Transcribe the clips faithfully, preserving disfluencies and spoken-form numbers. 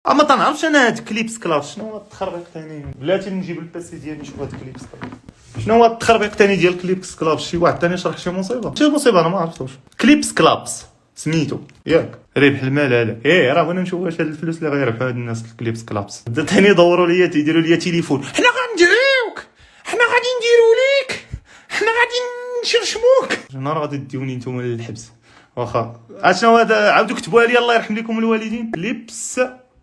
اما تنعرفش انا هاد كليبس كلابس شنو هو التخربيق ثاني. بلاتي نجيب الباسي ديالي نشوف هاد كليبس كلابس شنو هو التخربيق ثاني ديال كليبس كلابس. شي واحد ثاني شرح شي مصيبه شي مصيبه انا ما عرفتوش. كليبس كلابس سميتو ياك ربح المال هذا. ايه راه بغينا نشوف واش هاد الفلوس اللي غيربحوا هاد الناس الكليبس كلابس. ثاني يدوروا ليا تيديروا ليا تليفون حنا غندعيوك حنا غادي نديروا ليك حنا غادي نشرشموك. شنو راه غادي ديوني نتوما للحبس واخا. اشنو هذا عاودوا كتبوها لي الله يرحم لكم الوالدين. كليبس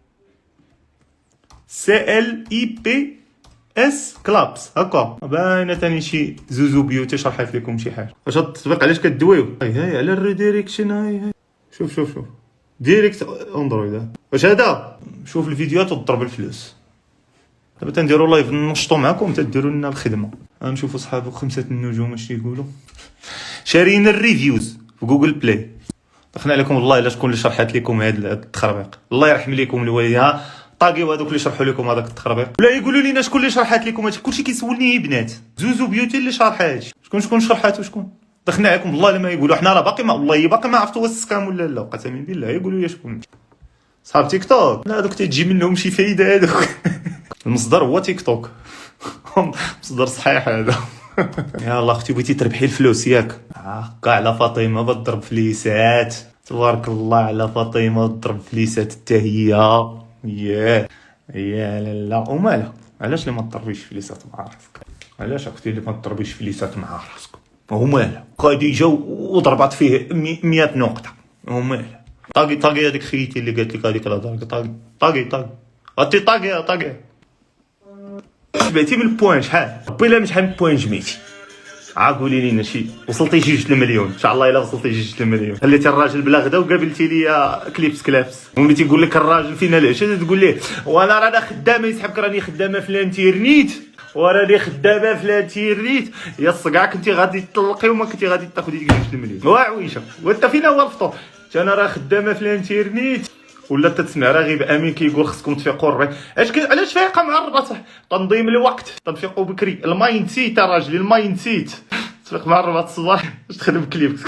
سي ال اي بي اس كلابس هكا باينه ثاني شي زوزو بيوتي شرحت لكم شي حاجه. واش هاد التطبيق علاش كدويو هاي هاي على الريديريكشن هاي هاي شوف شوف شوف ديريكت اندرويد. واش هذا شوف الفيديوهات وضرب الفلوس. دابا تنديروا لايف ننشطوا معكم تديروا لنا الخدمه. غنشوفوا صحابو خمسه النجوم اش يقولوا. شاريين الريفيوز في جوجل بلاي. دخلنا عليكم والله الا شكون اللي شرحت لكم هذا التخربيق الله يرحم لكم الوالدين. ها طاقيو هذوك اللي شرحوا لكم هذاك التخربيق ولا يقولوا لينا شكون اللي شرحت لكم هادشي. كلشي كيسولني بنات زوزو بيوتي اللي شارحه هادشي. شكون شكون شرحاتو شكون. دخلنا عليكم والله لما يقولوا حنا راه باقي ما والله باقي ما عرفتوا واش سكام ولا لا. قسما بالله يقولوا لي شكون صحاب تيك توك. لا هذوك تيجي منهم شي فايده هذوك. المصدر هو تيك توك مصدر صحيح هذا. يلاه اختي بغيتي تربحي الفلوس ياك هكا على فاطمه بضرب فليسات. تبارك الله على فاطمه تضرب فليسات حتى هي. ياه يا لالا ومالها علاش اللي ما تضربيش فليسات مع راسك. علاش اختي اللي ما تضربيش فليسات مع راسك ومالها. خديجه وضربات فيه مئة نقطه ومالها. طاقي طاقي هذيك خيتي اللي قالت لك هذيك الهضره طاقي طاقي طاقي غاتي طاقي طاقي. جمعتي من البوان شحال بلا من شحال من بوان جمعتي. عا قولي لينا شي وصلتي جوج المليون ان شاء الله الا وصلتي جوج المليون. خليتي الراجل بلا غدا وقابلتي لي كليبس كلابس وملي تيقول لك الراجل فين العشا تقول ليه وانا راه خدامه يسحبك راني خدامه في الانترنيت وراني خدامه في الانترنيت. يا الصقع كنتي غادي تطلقي وما كنتي غادي تاخذي ديك جوج المليون وعويشه. وانت فين هو الفطور. انا راه خدامه في الانترنيت ولا تسمع راغب امين كيقول خصكم تفيقوا الربع. اش كي علاش فايقه مع الربع صح. تنظيم الوقت تنفيقوا بكري. المايند سيت راجلي المايند سيت تفيق مع الربع الصباح باش تخدم كليب.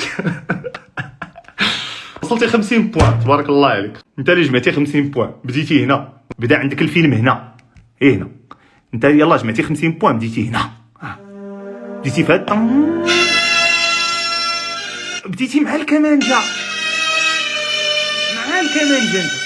وصلتي خمسين بوان تبارك الله عليك. انت اللي جمعتي خمسين بوان بديتي هنا بدا عندك الفيلم هنا ايه هنا. انت يلاه جمعتي خمسين بوان بديتي هنا بديتي في هاد بديتي مع الكمانجه مع الكمانجه انت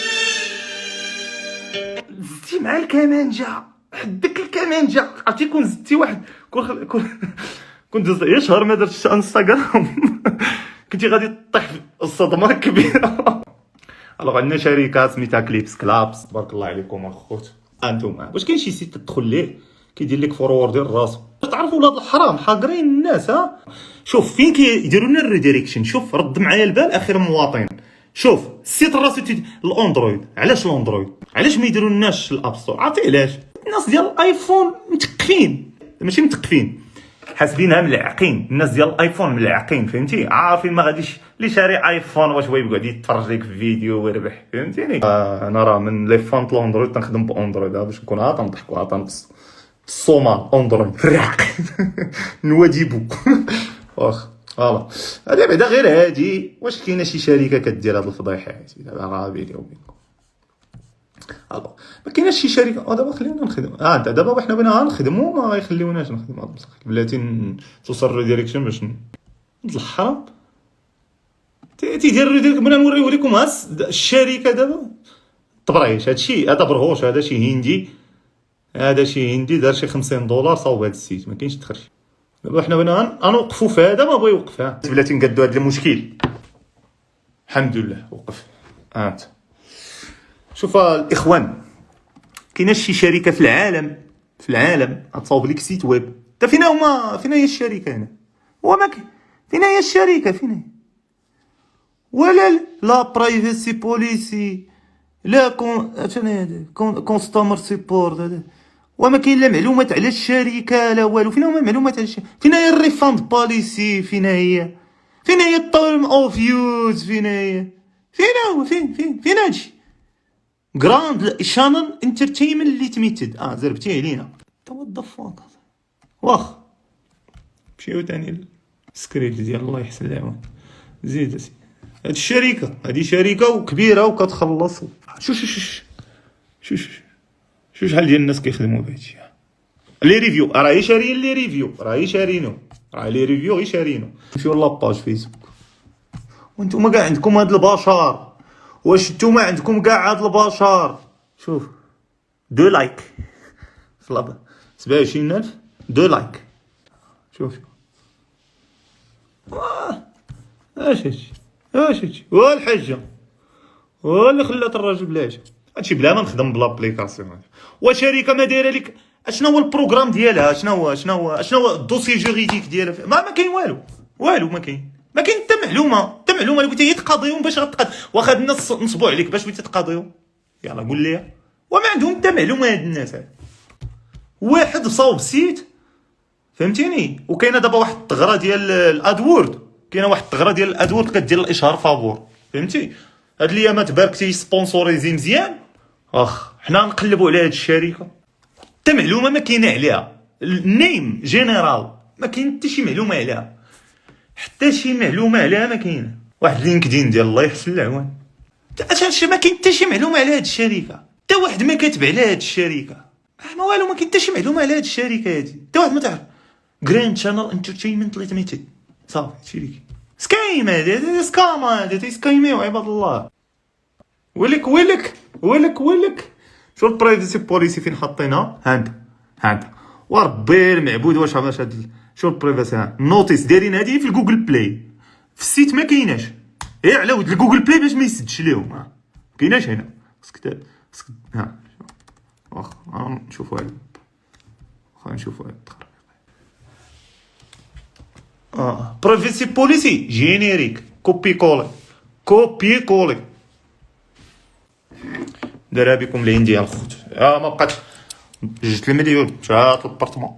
زدتي مع الكمانجه حدك الكمانجه. عرفتي كون زدتي واحد كون كون كنت يا شهر ما درتش انستغرام كنتي غادي طيح في الصدمه كبيره. الوغ عندنا شركه سميتها كليبس كلابس تبارك الله عليكم الخوت. انتم واش كاين شي سيت تدخل ليه كيدير لك فورورد راسو. تعرفوا ولاد الحرام حاقرين الناس. ها شوف فين كيديروا لنا الريديريكشن. شوف رد معايا البال اخر مواطن. شوف السيت الراسو الاندرويد. علاش الاندرويد علاش ما يديروا لناش الاب ستور. عرفتي علاش الناس ديال الايفون متقفين ماشي متقفين حاسبينها ملعقين. الناس ديال الايفون ملعقين فهمتي عارفين ما غاديش اللي شاري ايفون واش هو يقعد يتفرج لك في فيديو ويربح فهمتيني. آه انا راه من لي فون الاندرويد تنخدم باندرويد باش نكون ها تنضحكوا ها تنقص الصومال اندرويد في الرعق نواديبو واخ فوالا. هذا بعدا غير هادي واش كاينه شي شركه كدير هاد الفضيحه هادي دابا راه بيني وبينكم. الو ما كايناش شي شركه دابا خلينا نخدم. اه انت دابا حنا بغينا نخدمو ما غيخليوناش نخدمو هاد المساكن بلاتي توصل ريديريكشن باش الحرام تيدير ريديريكشن. بغينا نوريو لكم ها الشركه دابا طبريش هادشي هذا برهوش هذا شي هندي هذا شي هندي دار شي خمسين دولار صاوب هاد السيت ما كاينش تخرج. دابا حنا بغينا نوقفو في هذا ما بغا يوقف. بلاتي نقادو هاد المشكل الحمد لله وقف. انت شوف الاخوان كاينه شي شركه في العالم في العالم غتصاوب لك سيت ويب. تا فينا هما فينا هي الشركه هنا هو ما كاين فينا هي الشركه فينا هي ولا لا برايفسي بوليسي لا كون ثاني هذا كونستمر سيبورت هذا وما كاين لا معلومات على الشركه لا والو. فينا هما معلومات على الشركه. فينا هي الريفاند بوليسي فينا هي فينا هي التيرم اوف يوز فينا هي فينا هو فين فين فين هادشي جراند شانل انترتينمنت ليميتد. اه زربتي علينا تا وات ذا فاك واخ. مشيو ثاني السكريبت ديال الله يحسن العوان زيد اسي. هاد الشركه هادي شركه وكبيره وكتخلص. شوف شوف شوف شوف شوف شحال ديال الناس كيخدموا بهادشي. لي ريفيو راهي شاريين، لي ريفيو راهي شارينو، راه لي ريفيو غير شارينو. نمشيو لاباج فيسبوك وانتوما كاع عندكم هاد البشر، واش نتوما عندكم كاع هاد البشر؟ شوف دو لايك صلابه سبعة وعشرين ألف دو لايك. شوف واه اش هادشي اش هادشي والحاجه واللي خلات الراجل بلاش هادشي بلا ما نخدم بلابليكاسيون. وشركه ما دايره لك اشنا هو البروغرام ديالها، شنو هو شنو هو شنو هو الدوسي جوريديك ديالها، ما ما كاين والو والو ما كاين ما كاين حتى معلومه حتى معلومه اللي قلت هي تقاضيهم باش غتقاد. واخا هاد الناس نصبوا عليك باش بغيتي تقاضيهم يلاه قول لي، وما عندهم حتى معلومه هاد الناس. هاد واحد صاوب سيت فهمتيني. وكاينه دابا واحد الثغره ديال الادوورد، كاينه واحد الثغره ديال الادوورد كدير الاشهار فابور فهمتي. هاد الايامات باركتي سبونسوريزي مزيان، اخ حنا نقلبوا على هاد الشركه حتى معلومه ما كاينه عليها. النيم جينيرال ما كاين حتى شي معلومه عليها، حتى شي معلومه عليها ما كاينه. واحد لينكدين ديال الله يحسن العوان حتى ما كاين حتى شي معلومه على هاد الشركه، حتى واحد ما كاتب على هاد الشركه، ما والو ما كاين حتى شي معلومه على هاد الشركه هادي، حتى واحد ما تعرف. جراند شانل انترتينمنت ليميتد صافي هادشي اللي كاين. سكايم هادي سكام هادي تيسكايميو عباد الله. ويلك ويلك ويلك ويلك شو البرايفسي بوليسي فين حاطينها؟ هانت هانت وربي المعبود واش عرفت هاد شو البرايفسي. ها النوتيس دايرين هادي في الجوجل بلاي، في السيت ما كايناش غير على ود الجوجل بلاي باش ما يسدش ليهم. ما كايناش هنا خصك خصك ها واخا نشوفوا هاد واخا نشوفوا هاد التخربيق. اه برايفسي بوليسي جينيريك كوبي كولي كوبي كولي. دايره بكم العين ديال الخوت. اه ما بقات جوج المليون شات البارتمون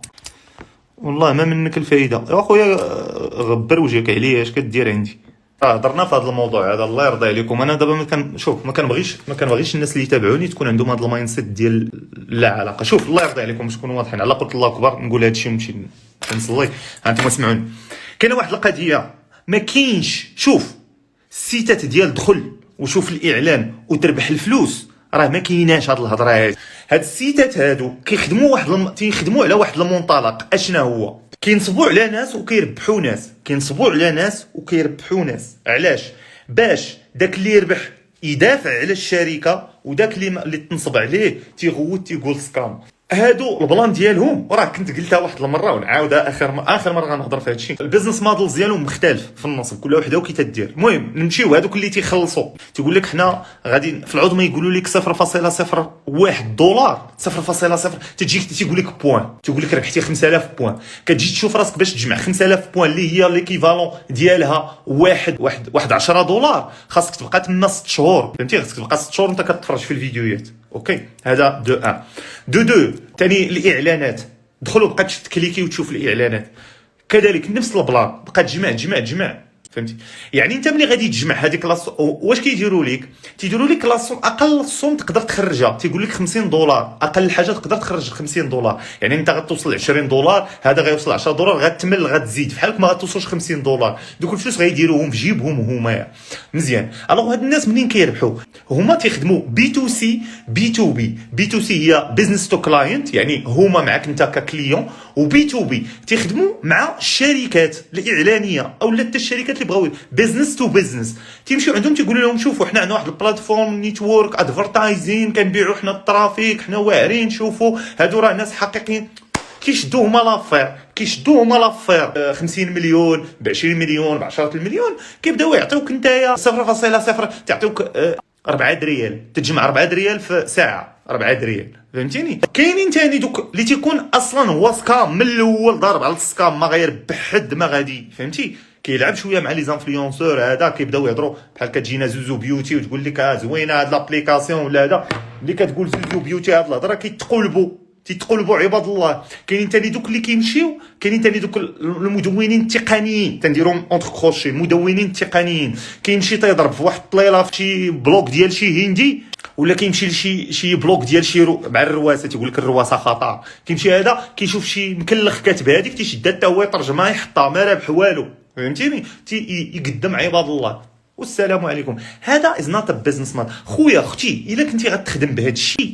والله ما منك الفايده يا خويا. غبر وجهك عليا اش كدير عندي. اه هضرنا في هذا الموضوع هذا الله يرضي عليكم. انا دابا ما كان شوف ما كنبغيش ما كنبغيش الناس اللي يتابعوني تكون عندهم هذا المايند سيت ديال لا علاقه. شوف الله يرضي عليكم باش نكونوا واضحين على قلت الله اكبر نقول هذا الشيء ونمشي نصلي. ها انتم اسمعوني، كاينه واحد القضيه ما كاينش. شوف السيتات ديال دخل وشوف الاعلان وتربح الفلوس راه ما كايناش هاد الهضره هادي. هاد السيتات هادو كيخدموا واحد الم... تيخدموا على واحد المنطلق اشنا هو كينصبوا على ناس وكيربحوا ناس، كينصبوا على ناس وكيربحوا ناس. علاش؟ باش داك اللي يربح يدافع على الشركه وداك اللي اللي تنصب عليه تيغوت تيقول سكام. هادو البلان ديالهم وراه كنت قلتها واحد المره ونعاودها اخر م... اخر مره غنهضر في هادشي. البيزنس موديل ديالهم مختلف في النصب، كل وحده وكي تدير. المهم نمشيو هادوك اللي تيخلصوا تيقول لك حنا غادي في العظمى يقولوا لك صفر فاصلة صفر واحد دولار صفر فاصلة صفر تجيك تيقول لك بوان، تيقول لك ربحتي خمسة آلاف بوان. كتجي تشوف راسك باش تجمع خمسة آلاف بوان اللي هي ليكيفالون ديالها واحد واحد واحد عشرة دولار خاصك تبقى تما ست شهور فهمتي. خاصك تبقى ست شهور انت كتفرج في الفيديوهات. اوكي هذا دو ان. دو دو ثاني الاعلانات. دخلوا بقى تكليكي وتشوف الاعلانات كذلك نفس البلان بقى تجمع تجمع تجمع فهمتي. يعني انت ملي غادي تجمع هذيك لاصوم واش كيديروا لك؟ تيديروا لك لاصوم اقل صوم تقدر تخرجها تيقول لك خمسين دولار اقل حاجه تقدر تخرج خمسين دولار. يعني انت غتوصل عشرين دولار هذا غيوصل عشرة دولار غتمل غتزيد بحالك ما غتوصلش خمسين دولار. دوك الفلوس غيديروهم في جيبهم هما مزيان. الوغ هاد الناس منين كيربحوا؟ هما تيخدموا بي تو سي بي تو بي. بي تو سي هي بيزنس تو كلاينت يعني هما معك انت ككليون، وبي تو بي تيخدموا مع الشركات الاعلانيه او حتى الشركات اللي بغاو بيزنس تو بيزنس. تيمشيو عندهم تيقولوا لهم شوفوا حنا عندنا واحد البلاتفورم نيتورك ادفرتايزين كنبيعوا حنا الترافيك حنا واعرين شوفوا هادو راه ناس حقيقيين. كيشدوا هما لافير كيشدوا هما لافير خمسين مليون ب عشرين مليون ب عشرة المليون كيبداو يعطيوك نتايا صفر فاصلة صفر تعطيوك أربعة ريال تجمع أربعة ريال في ساعه أربعة ريال فهمتيني. كاينين ثاني دوك اللي تيكون اصلا هو سكام من الاول ضارب على السكام ما غيربح حد ما غادي فهمتي. كيلعب شويه مع لي زانفلونسور هذا كيبداو يهضروا بحال كتجينا زوزو بيوتي وتقول لك اه زوينه هاد لابليكاسيون ولا هذا اللي كتقول زوزو بيوتي هاد الهضره كيتقلبوا تيتقلبوا عباد الله. كاينين ثاني دوك اللي كيمشيو كاينين ثاني دوك المدونين التقنيين تنديرهم اونتر كروشي المدونين التقنيين. كيمشي تيضرب في واحد الطليله في شي بلوك ديال شي هندي ولا كيمشي لشي شي بلوك ديال شي رو... مع الرواسه تيقول لك الرواسه خطا. كيمشي هذا كيشوف شي مكلخ كاتب هذيك تيشدها حتى هو يترجمها يحطها ما رابح والو فهمتيني. تي يقدم عباد الله والسلام عليكم. هذا از نوت ا بيزنس مان خويا اختي. الا كنتي غتخدم بهذا الشيء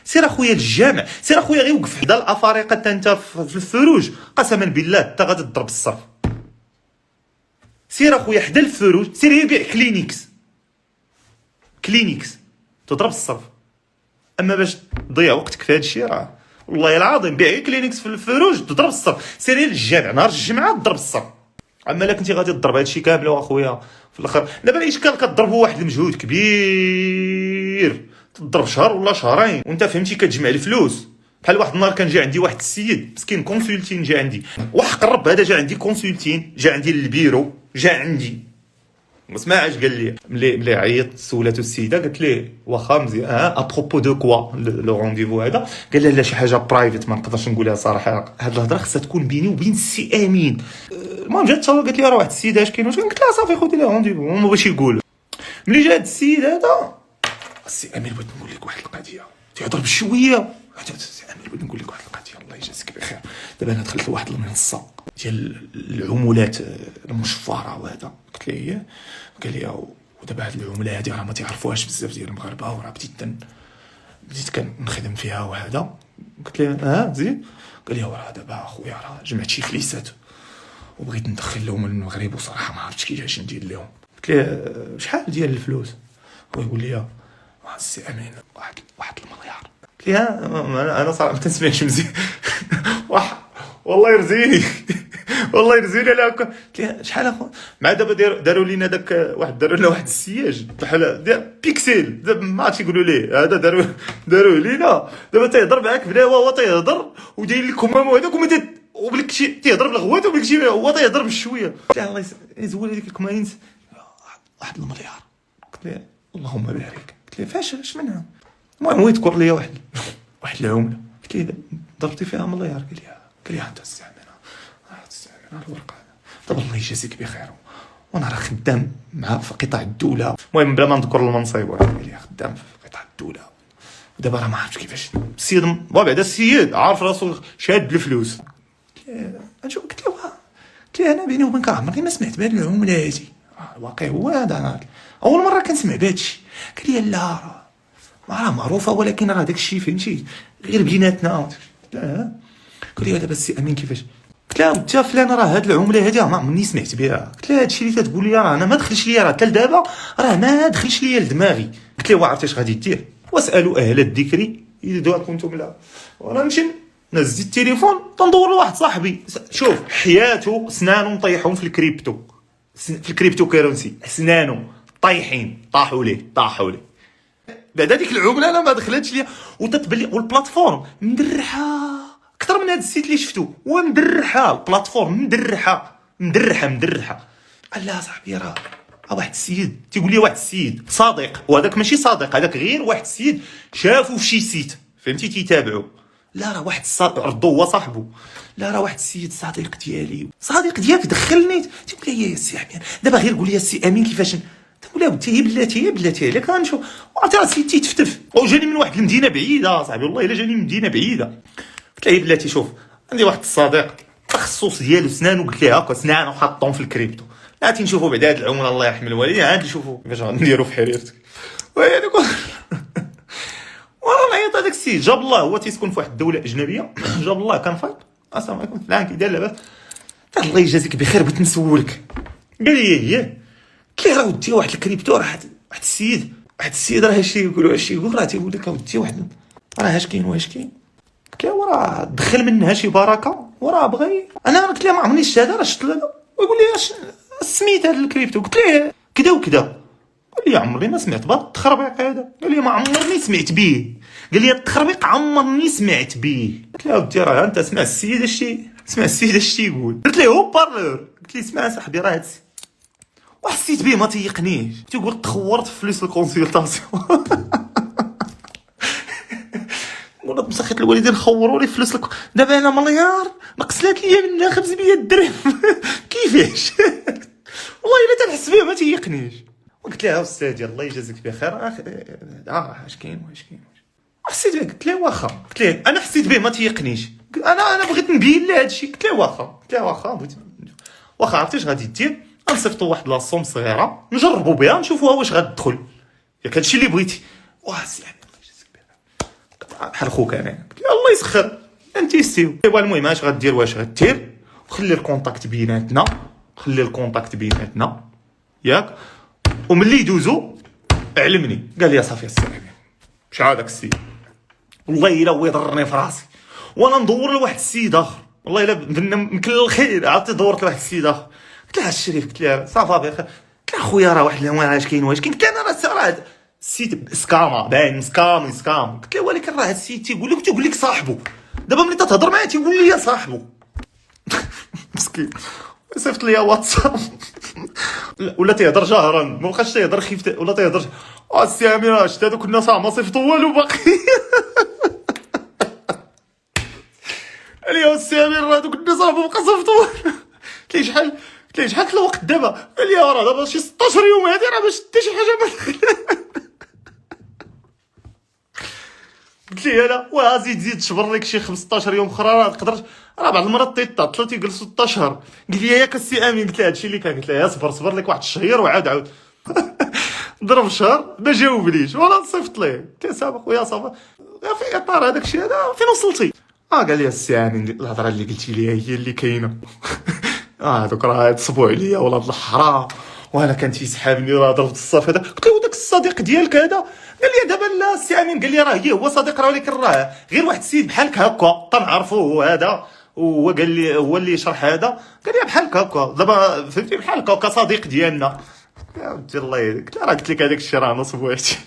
سير اخويا للجامع، سير اخويا غير وقف حدا الافارقه حتى انت في الفروج، قسما بالله انت غادي تضرب الصرف. سير اخويا حدا الفروج، سير غير بيع كلينيكس كلينيكس تضرب الصرف. اما باش تضيع وقتك في هذا الشيء راه والله العظيم بيع كلينيكس في الفروج تضرب الصرف. سير غير للجامع نهار الجمعه تضرب الصرف. اما الا كنتي غادي تضرب هادشي كامل اخويا في الاخر دابا الاشكال كتضربوا واحد المجهود كبير، تضرب شهر ولا شهرين وانت فهمتي كتجمع الفلوس. بحال واحد النهار كان جا عندي واحد السيد مسكين كونسلتين، جا عندي وحق الرب هذا جا عندي كونسلتين، جا عندي للبيرو، جا عندي ما سمعش قال لي ملي ملي عيطت سولاتو السيده قالت لي واخا مزيان اه ابروبو دو كوا لو رونديفو هذا، قال لها لا شي حاجه برايفت ما نقدرش نقولها صراحه، هاد الهضره خصها تكون بيني وبين السي امين. المهم جات تصاور قالت لي راه واحد السيده اش كاين واش، قلت لها صافي خذي لي رونديفو هما باش يقول. ملي جا هاد السيد هذا السي امين بغيت نقول لك واحد القضيه تيهضر بشويه، السي امين بغيت نقول لك واحد القضيه الله يجازيك بخير. دابا انا دخلت لواحد المنصه ديال العمولات المشفره وهذا، قلت ليه هي، قال لي ودابا هاد العمله هادي راه ما تعرفوهاش بزاف ديال المغاربه وراه بديت بديت كنخدم فيها وهذا. قلت ليه اه زيد، قال لي وراه دابا اخويا راه جمعت شي فليسات وبغيت ندخل لهم المغرب وصراحه ما عرفتش كيفاش ندير لهم. قلت ليه شحال ديال الفلوس؟ هو يقول لي واحد السي امين واحد واحد المليار. قلت ليه انا صراحه ما تنسمعش مزيان واحد والله يرزيني والله يرزيني على هكا. قلت ليه شحال اخو مع دابا داروا لينا داك واحد داروا لنا واحد السياج بحال ديال بيكسيل دابا ما عرفتش يقولوا ليه هذا داروا داروا لينا دابا تيهضر معاك بلا هو تيهضر وداير لك همام وهذاك وما وبلك شي تيهضر بالغوات وبلك شي هو تيهضر بشويه. قلت له الله يزول هذيك الكمانين واحد المليار. قلت له اللهم بارك. قلت له فاش اش منها؟ المهم هو يذكر لي واحد واحد العمله. قلت له ضربتي فيها مليار؟ قال لي قال لي انت استعمل انا الورقه دابا الله يجازيك بخير وانا راه خدام مع في قطاع الدوله. المهم بلا ما نذكر المنصب قال لي خدام في قطاع الدوله ودابا راه ما عرفتش كيفاش السيد بعدا السيد عارف راسو شاد الفلوس. نشوف قلت له قلت له انا بيني وبينك عمري ما سمعت بهاد العمله هادي، الواقع هو هذا انا اول مره كنسمع بهادشي. قال لي لا راه راه معروفه ولكن راه داكشي فهمتي غير بيناتنا. لا قال لي دابا السي امين كيفاش؟ قلت له انت فلان راه هاد العمله هادي ما عمرني سمعت بها. قلت له هادشي اللي كتقول لي راه انا ما دخلش ليا راه حتى لدابا راه ما دخلش ليا لدماغي. قلت له عرفتي اش غادي دير؟ واسالوا اهل الذكر اذا كنتم لا. وانا نمشي نزل التليفون تندور لواحد صاحبي شوف حياته سنانو مطيحون في الكريبتو في الكريبتو كيرونسي، سنانو طايحين طاحوا ليه طاحوا ليه. بعد هذيك العمله انا ما دخلتش ليا وتتبان لي والبلاتفورم مدرحه اكثر من هذا السيت اللي شفتو هو مدرحه البلاتفورم مدرحه مدرحه مدرحه. قال لا صاحبي راه واحد السيد تيقول لي واحد السيد صادق وهذاك ماشي صادق هذاك غير واحد السيد شافو في شي سيت فهمتي تيتابعو. لا راه واحد الصادق ردو هو صاحبو. لا راه واحد السيد صديق ديالي صديق ديالك دخلني تيقول لي يا سي امين دابا غير قول لي السي امين كيفاش تقول له بنتي هي بلاتي هي بلاتي عليك غنشوف. وعرفتي راه السيد تيتفتف وجاني من واحد المدينه بعيده صاحبي والله الا جاني من مدينه بعيده. قلت له بلاتي شوف عندي واحد الصديق التخصص ديالو سنانو قلت ليه هكا سنانو حاطهم في الكريبتو لا تنشوفوا بعد هاد العمله الله يرحم الوالدين عاد نشوفوا كيفاش غنديروا في حريرتك. ويعني والله العيط هذاك السيد جاب الله هو تيسكن في واحد الدوله اجنبيه جاب الله كان فايق السلام عليكم فلان كي داير لاباس الله يجازيك بخير بغيت نسولك. قال لي هي قلت له راه ودي واحد الكريبتو راه واحد السيد واحد السيد راه هادشي يقولوا هادشي يقول راه تيقول لك ودي واحد راه اش كاين واش كاين. قلت له راه دخل منها شي بركه وراه بغى انا قلت له ما عمرني شفت هذا راه شفت هذا ويقول لي اش سميت هذا الكريبتو. قلت له كذا وكذا. قال لي عمري ما سمعت بهذا التخربيق هذا. قال لي ما عمرني سمعت به. قال لي التخربيق عمرني سمعت به. قلت له اودي راه انت اسمع السيد الشي اسمع السيد الشي يقول. قلت له هو بارلور. قلت لي اسمع صاحبي راه هادشي وحسيت به ما تيقنيش تيقول تخورت في فلوس الكونسلطاسيون ولات مسخيت الوالدين خوروا لي فلوس لك دابا انا مليار نقصلات ليا منها خمسمية درهم كيفاش والله الا تنحس به ما تيقنيش. وقلت لها استاذي الله يجازيك بخير اه اش كاين واش كاين حسيت به. قلت له واخا قلت له انا حسيت به ما تيقنيش انا انا بغيت نبين له هادشي. قلت له واخا قلت له واخا بغيت واخا عرفتي اش غادي دير غنصيفطوا واحد لاصوم صغيره نجربوا بها نشوفوها واش غتدخل ياك هادشي اللي بغيتي. واه سي الله يجازيك بخير بحال خوك انا. قلت له الله يسخر انتيستيو. ايوا المهم اش غدير، واش غدير وخلي الكونتاكت بيناتنا، خلي الكونتاكت بيناتنا ياك، وملي يدوزو علمني. قال لي صافي السي امين مشى هذاك السيد، والله الا هو يضرني في راسي وانا ندور لواحد السيد اخر، والله الا بنا يمكن الخير عرفتي دورت لواحد السيد اخر. قلت لها الشريف، قلت لها صافا بخير، قلت لها خويا راه واحد الهوان اش كاين واش كاين، قلت لها انا راه راه السيد سكاما باين سكام سكام. قلت لها ولكن راه هاد السيد تيقول لك تيقول لك صاحبو، دابا ملي تتهضر معاه تيقول لي صاحبو. مسكين صيفط لي واتساب ولا تيهضر جهرا، ما بقاش تيهضر خيفت ولا تيهضر اه السي امين راه شتا هذوك الناس ما صيفطوا والو باقي. قال لي السي امين راه هذوك الناس راه ما بقى صيفطوا والو. قلت ليه شحال، قلت ليه شحال الوقت دابا؟ قال لي راه دابا شي ستطاش يوم هادي راه ما شتا شي حاجه ما. قلت ليه انا واه زيد زيد شبر لك شي خمسطاش يوم اخرى راه تقدر، راه بعض المرات تيطاطلو تيجلسوا ستة اشهر. قال لي ياك السي امين، قلت له هادشي اللي كان، قلت له صبر صبر لك واحد الشهر وعاد عاود. ضرب شهر ما جاوبنيش ولا صيفط ليه. قلت له صافي خويا صافي في اطار هذاك الشيء هذا فين وصلتي؟ اه قال لي السي امين الهضره اللي قلتي لي هي اللي كاينه. اه هذوك راه تصبوا عليا ولاد الحرام، وانا كان تيسحابني راه ضربت الصاف هذا. قلت له داك الصديق ديالك هذا؟ قال لي دابا لا السي امين، قال لي راه هي هو صديق راه، ولكن راه غير واحد السيد بحالك هكا تنعرفوه هو هذا، وهو قال لي هو اللي شرح هذا. قال لي بحالك هكا دابا فهمتي بحالك هكا صديق ديالنا. يا ودي الله يهديك، قلت له راه قلت لك هذاك الشيء راه نصب وحدي.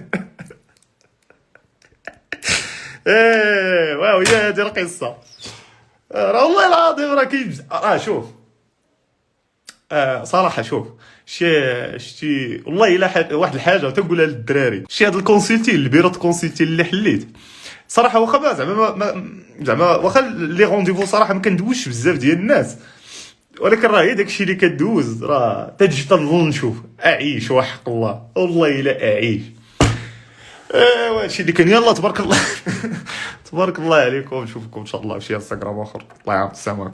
ايه واو هي هذه القصه. راه والله العظيم راه كاين راه شوف آه صراحه شوف شي شتي والله الا واحد الحاجه تنقولها للدراري، شي هاد الكونسلتي البيرو كونسلتي اللي حليت صراحه، واخا زعما زعما واخا لي رونديفو صراحه ما كندوزش بزاف ديال الناس، ولكن راه هي داكشي اللي كدوز راه تجي تنظن نشوف اعيش وحق الله والله الا اعيش. ايوا هادشي اللي كان. يلا تبارك الله. تبارك الله عليكم، نشوفكم ان شاء الله في شي انستغرام اخر. الله يعاون السلام.